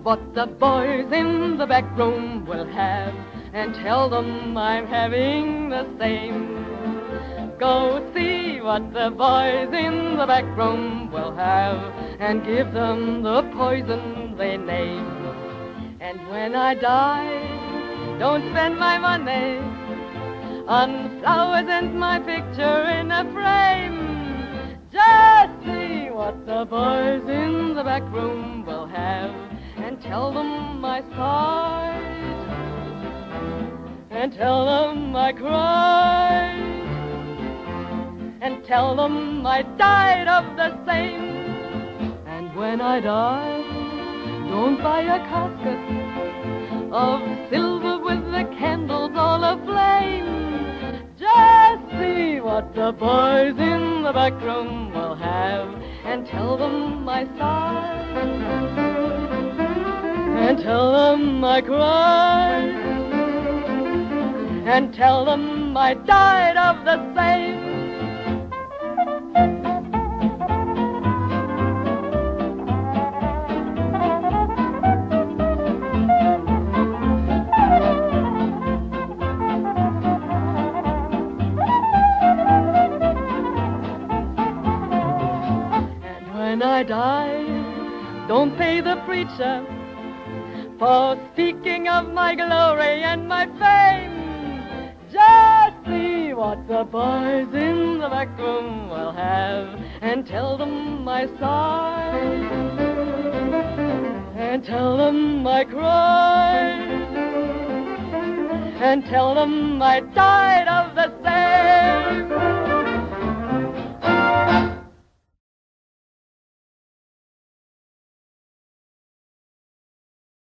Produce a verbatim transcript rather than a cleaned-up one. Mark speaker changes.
Speaker 1: what the boys in the back room will have, and tell them I'm having the same. Go see what the boys in the back room will have, and give them the poison they name. And when I die, don't spend my money on flowers and my picture in a frame. Just see what the boys in the back room will have, and tell them I sighed, and tell them I cried, and tell them I died of the same. And when I die, don't buy a casket of silver with the candles all aflame. Just see what the boys in the back room will have, and tell them I sighed, and tell them I cried, and tell them I died of the same. When I die, don't pay the preacher for speaking of my glory and my fame. Just see what the boys in the back room will have, and tell them I sighed, and tell them I cried, and tell them I died of the same.